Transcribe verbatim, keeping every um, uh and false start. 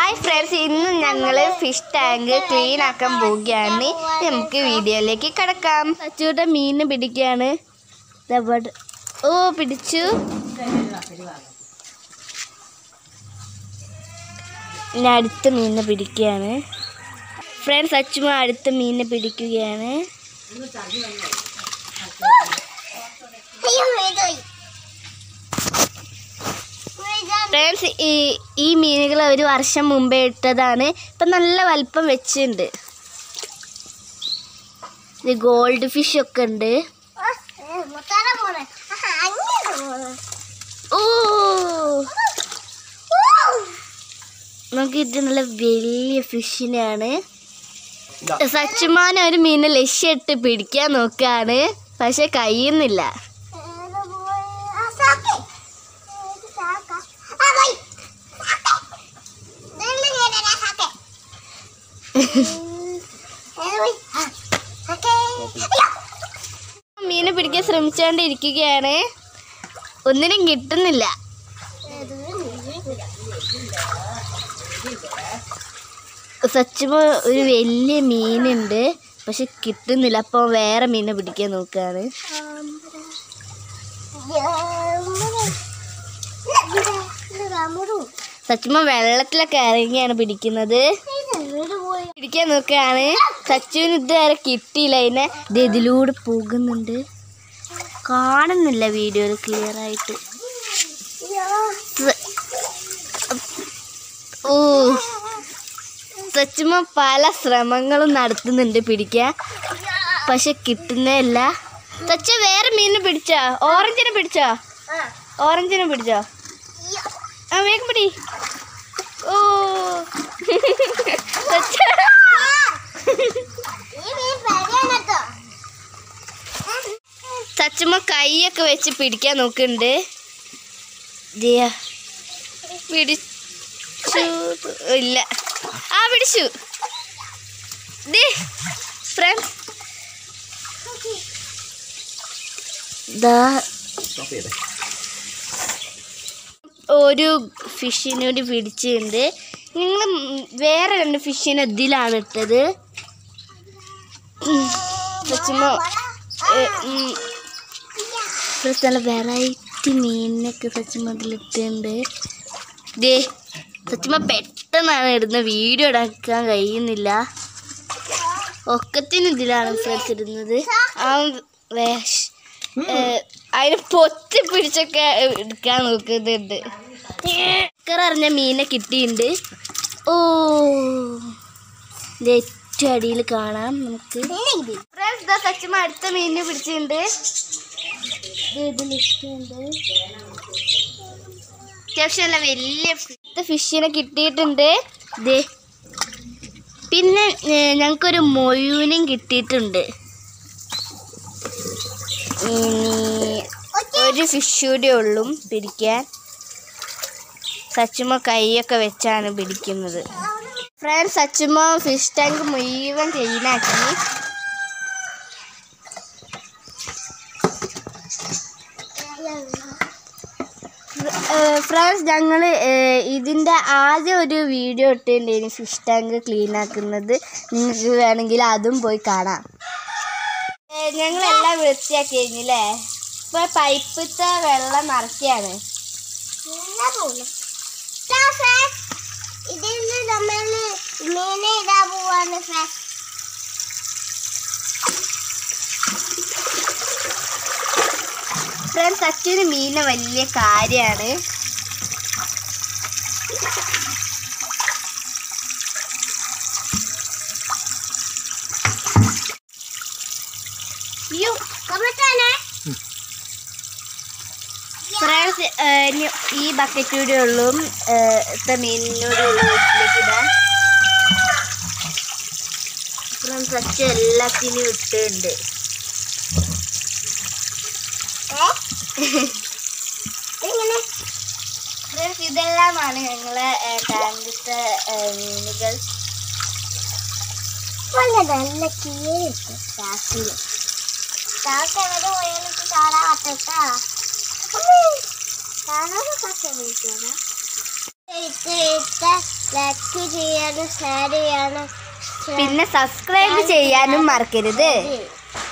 Hi friends, ഇന്ന് ഞങ്ങൾ fish tank clean ആക്കാൻ പോവുകയാണ്. നമുക്ക് വീഡിയോയിലേക്ക് കിടക്കാം. സച്ചുവിടെ മീൻ പിടിക്കുകയാണ്. ഓ പിടിച്ചു. ഇനി അടുത്ത മീനിനെ പിടിക്കുകയാണ്. ഫ്രണ്ട്സ്, അച്ചുമ അടുത്ത മീനിനെ പിടിക്കുകയാണ്. ഫ്രണ്ട്സ്, ഈ ഈ മീനുകൾ ഒരു വർഷം മുമ്പേ ഇട്ടതാണ്. ഇപ്പം നല്ല വലിപ്പം വെച്ചിട്ടുണ്ട്. ഇത് ഗോൾഡ് ഫിഷ് ഒക്കെ ഉണ്ട്. ഓ നമുക്ക് ഇത് നല്ല വലിയ ഫിഷിനെയാണ്. സച്ചുമാന ഒരു മീനെ ലക്ഷ്യമിട്ട് പിടിക്കാൻ നോക്കാണ്, പക്ഷെ കഴിയുന്നില്ല. മീനെ പിടിക്കാൻ ശ്രമിച്ചുകൊണ്ടിരിക്കുകയാണ്, ഒന്നിനും കിട്ടുന്നില്ല. സച്ചുമ ഒരു വലിയ മീനുണ്ട്, പക്ഷെ കിട്ടുന്നില്ല. അപ്പോൾ വേറെ മീനെ പിടിക്കാൻ നോക്കുകയാണ്. സച്ചുമ വെള്ളത്തിലൊക്കെ ഇറങ്ങിയാണ് പിടിക്കുന്നത്. പിടിക്കാൻ നോക്കുകയാണ്. സച്ചുവിന് ഇതുവരെ കിട്ടിയില്ല. അതിനെ ഇത് ഇതിലൂടെ പോകുന്നുണ്ട്, കാണുന്നില്ല വീഡിയോയിൽ ക്ലിയർ ആയിട്ട്. ഓ സച്ചുമ പല ശ്രമങ്ങളും നടത്തുന്നുണ്ട് പിടിക്കാൻ, പക്ഷെ കിട്ടുന്നേയില്ല. സച്ചു വേറെ മീനിനെ പിടിച്ചോ? ഓറഞ്ചിനെ പിടിച്ചോ? ഓറഞ്ചിനെ പിടിച്ചോ? ആ വേഗം പിടി. ഓ സച്ചുമ കൈയൊക്കെ വെച്ച് പിടിക്കാൻ നോക്കുന്നുണ്ട്. പിടിച്ചു ഇല്ല. ആ പിടിച്ചു. ഫ്രണ്ട്സ്, ഒരു ഫിഷിനോട് പിടിച്ചിട്ടുണ്ട്. നിങ്ങൾ വേറെ രണ്ട് ഫിഷിനെ ഇതിലാണ് ഇട്ടത്. നല്ല വെറൈറ്റി മീനിനൊക്കെ സച്ചുമ അതിലിട്ടുണ്ട്. ദേ സച്ചുമ പെട്ടെന്നാണ് ഇടുന്നത്, വീഡിയോ എടുക്കാൻ കഴിയുന്നില്ല. ഒക്കത്തിന് ഇതിലാണ് ഫ്രണ്ട്സ് ഇടുന്നത്. ആ അതിന് പൊത്തി പിടിച്ചൊക്കെ എടുക്കാൻ നോക്കുന്നുണ്ട്. അറിഞ്ഞ മീനെ കിട്ടിയിട്ടുണ്ട്. ഓ ഏറ്റവും അടിയിൽ കാണാം നമുക്ക്. ഫ്രണ്ട്സ്, സച്ചുമ അടുത്ത മീനിനെ പിടിച്ചിട്ടുണ്ട്. അത്യാവശ്യം നല്ല വലിയ ഫിഷിനെ കിട്ടിയിട്ടുണ്ട്. ദേ പിന്നെ ഞങ്ങൾക്കൊരു മൊയ്യൂനും കിട്ടിയിട്ടുണ്ട്. ഒരു ഫിഷ് കൂടെ ഉള്ളൂ പിടിക്കാൻ. സച്ചുമ കൈയൊക്കെ വെച്ചാണ് പിടിക്കുന്നത്. ഫ്രണ്ട്സ്, സച്ചുമ ഫിഷ് ടാങ്ക് മുഴുവൻ ക്ലീനാക്കി. ഫ്രണ്ട്സ്, ഞങ്ങൾ ഇതിൻ്റെ ആദ്യം ഒരു വീഡിയോ ഇട്ടിട്ടുണ്ടായിരുന്നു ഫിഷ് ടാങ്ക് ക്ലീൻ ആക്കുന്നത്. നിങ്ങൾക്ക് വേണമെങ്കിൽ അതും പോയി കാണാം. ഞങ്ങളെല്ലാം വൃത്തിയാക്കി കഴിഞ്ഞില്ലേ? ഇപ്പോൾ പൈപ്പിത്തെ വെള്ളം നിറയ്ക്കുകയാണ്. ഫ്രണ്ട്സ്, അച്ഛന് മീനെ വലിയ കാര്യമാണ്. ഫ്രണ്ട്സ്, ഈ ബക്കറ്റൂടെ ഉള്ളൂ മീനിനോട് വീട്ടിലേക്ക് ഇടാൻ. ഫ്രണ്ട്സ്, അച്ഛൻ എല്ലാത്തിനും ഇട്ടുണ്ട്. ഫ്രണ്ട്സ്, ഇതെല്ലാമാണ് ഞങ്ങളെ ടാങ്കിത്തെ മീനുകൾ. നല്ല കീഴിട്ട് ചാക്കിൽ ചാക്ക് എവിടെ പോയാലും ചാടാ പറ്റാ. കാണാതെ പച്ച like ലൈക്ക് ചെയ്യാനും ഷെയർ ചെയ്യാനും പിന്നെ സബ്സ്ക്രൈബ് ചെയ്യാനും മറക്കരുത്.